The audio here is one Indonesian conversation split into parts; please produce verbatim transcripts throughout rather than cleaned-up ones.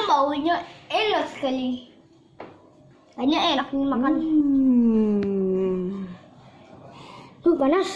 baunya enak sekali. Kayaknya enak nih makan. Hmm. Tuh panas.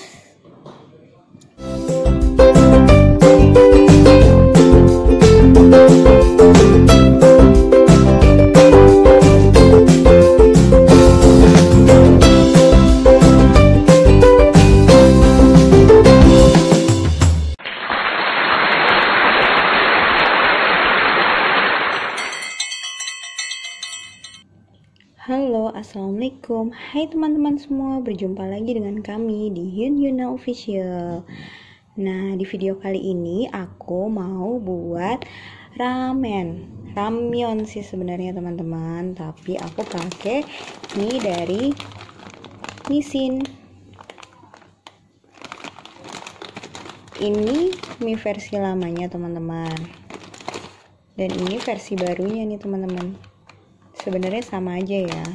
Halo, assalamualaikum. Hai teman-teman semua, berjumpa lagi dengan kami di Hyun Yuna Official. Nah, di video kali ini aku mau buat ramen, ramyeon sih sebenarnya teman-teman. Tapi aku pakai mie dari Nissin. Ini mie versi lamanya teman-teman. Dan ini versi barunya nih teman-teman. Sebenarnya sama aja ya.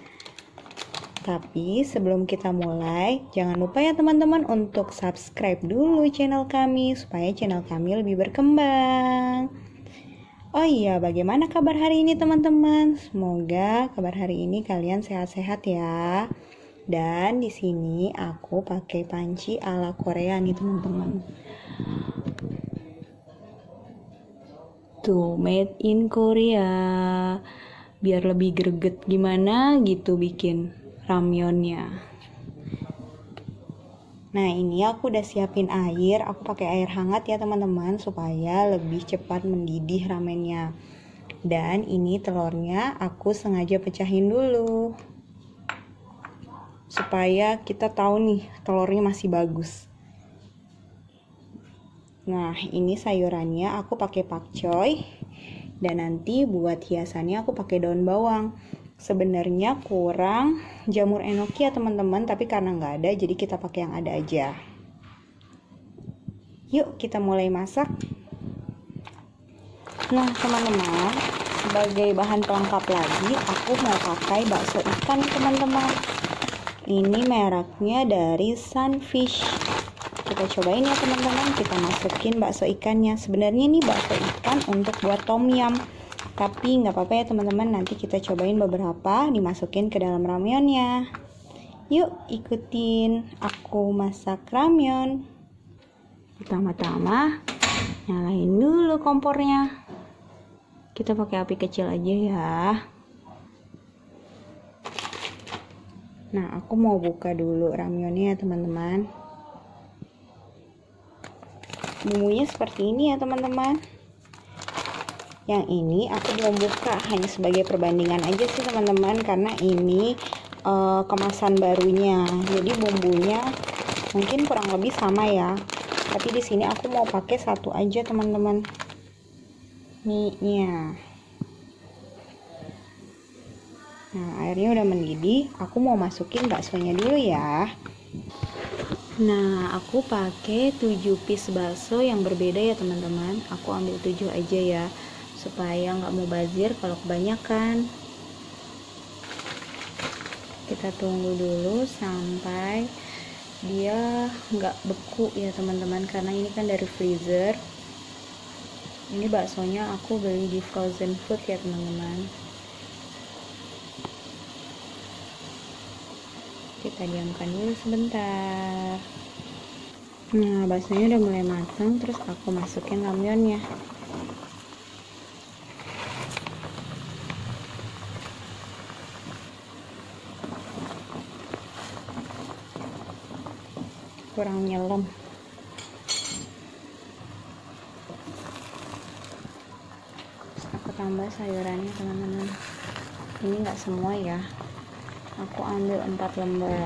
Tapi sebelum kita mulai, jangan lupa ya teman-teman untuk subscribe dulu channel kami supaya channel kami lebih berkembang. Oh iya, bagaimana kabar hari ini teman-teman? Semoga kabar hari ini kalian sehat-sehat ya. Dan di sini aku pakai panci ala Korea nih teman-teman. Tuh, made in Korea. Biar lebih greget gimana gitu bikin ramyeonnya. Nah, ini aku udah siapin air. Aku pakai air hangat ya teman-teman supaya lebih cepat mendidih ramennya. Dan ini telurnya aku sengaja pecahin dulu supaya kita tahu nih telurnya masih bagus. Nah, ini sayurannya aku pakai pakcoy. Dan nanti buat hiasannya aku pakai daun bawang. Sebenarnya kurang jamur enoki ya teman-teman, tapi karena nggak ada jadi kita pakai yang ada aja. Yuk kita mulai masak. Nah teman-teman, sebagai bahan pelengkap lagi aku mau pakai bakso ikan teman-teman. Ini mereknya dari Sunfish. Kita cobain ya teman-teman, kita masukin bakso ikannya. Sebenarnya ini bakso ikan untuk buat tom yum, tapi nggak apa-apa ya teman-teman, nanti kita cobain beberapa dimasukin ke dalam ramyeonnya. Yuk ikutin aku masak ramyeon. Pertama-tama nyalain dulu kompornya. Kita pakai api kecil aja ya. Nah, aku mau buka dulu ramyeonnya ya teman-teman. Bumbunya seperti ini ya teman-teman. Yang ini aku belum buka, hanya sebagai perbandingan aja sih teman-teman, karena ini uh, kemasan barunya. Jadi bumbunya mungkin kurang lebih sama ya. Tapi di sini aku mau pakai satu aja teman-teman. Mie-nya. Nah, airnya udah mendidih. Aku mau masukin baksonya dulu ya. Nah, aku pakai tujuh piece bakso yang berbeda ya teman-teman. Aku ambil tujuh aja ya, supaya nggak mubazir kalau kebanyakan. Kita tunggu dulu sampai dia nggak beku ya teman-teman, karena ini kan dari freezer. Ini baksonya aku beli di frozen food ya teman-teman. Kita diamkan dulu sebentar. Nah, baksonya udah mulai matang, terus aku masukin ramyeonnya. Kurang nyelam. Terus aku tambah sayurannya teman-teman. Ini nggak semua ya. Aku ambil empat lembar.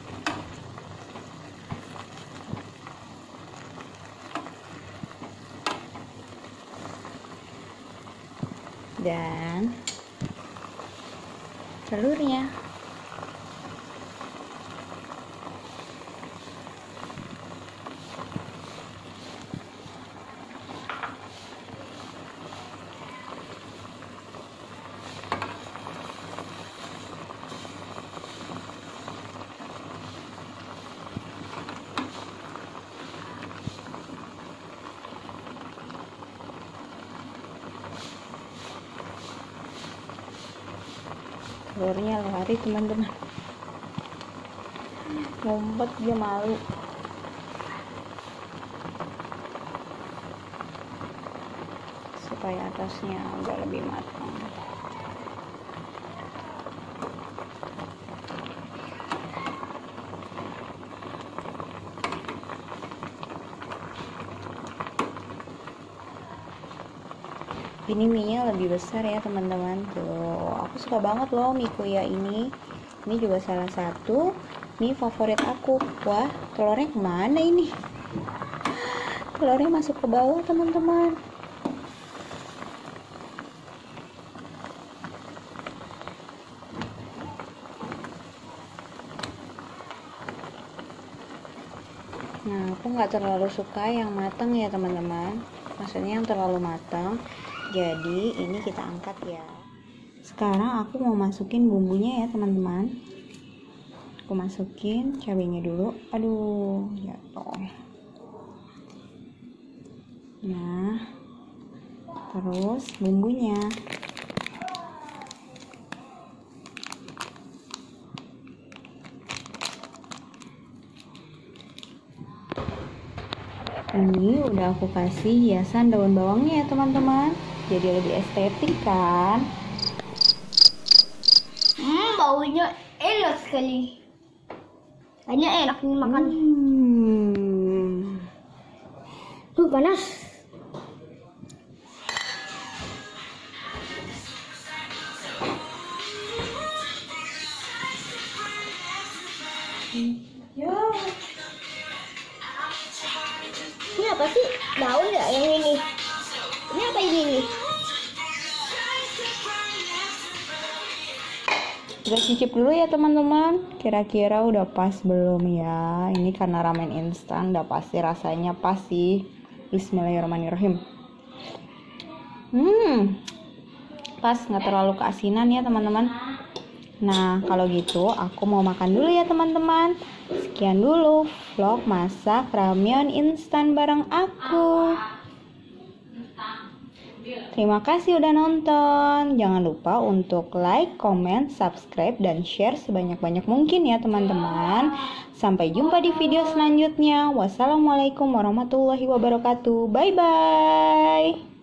Dan telurnya. telurnya lari teman-teman, ngumpet dia malu. Supaya atasnya agak lebih matang. Ini mie-nya lebih besar ya teman-teman. Tuh, aku suka banget loh mie kuya ini. Ini juga salah satu mie favorit aku. Wah, telurnya kemana ini? Telurnya masuk ke bawah teman-teman. Nah, aku nggak terlalu suka yang matang ya teman-teman. Maksudnya yang terlalu matang. Jadi ini kita angkat ya. Sekarang aku mau masukin bumbunya ya teman-teman. Aku masukin cabenya dulu. Aduh, jatuh. Nah, terus bumbunya. Ini udah aku kasih hiasan daun bawangnya ya teman-teman. Jadi lebih estetik kan? Hmm, baunya enak sekali. Kayaknya enak dimakan. Hmm. Tuh panas. Ya. Ini apa sih? Daun ya yang ini? Ini apa ini nih? Kita cicip dulu ya teman-teman. Kira-kira udah pas belum ya? Ini karena ramen instan, udah pasti rasanya pas sih. Bismillahirrahmanirrahim. Hmm, pas, nggak terlalu keasinan ya teman-teman. Nah, kalau gitu aku mau makan dulu ya teman-teman. Sekian dulu vlog masak ramyeon instan bareng aku. Terima kasih udah nonton. Jangan lupa untuk like, comment, subscribe, dan share sebanyak-banyak mungkin ya teman-teman. Sampai jumpa di video selanjutnya. Wassalamualaikum warahmatullahi wabarakatuh. Bye-bye.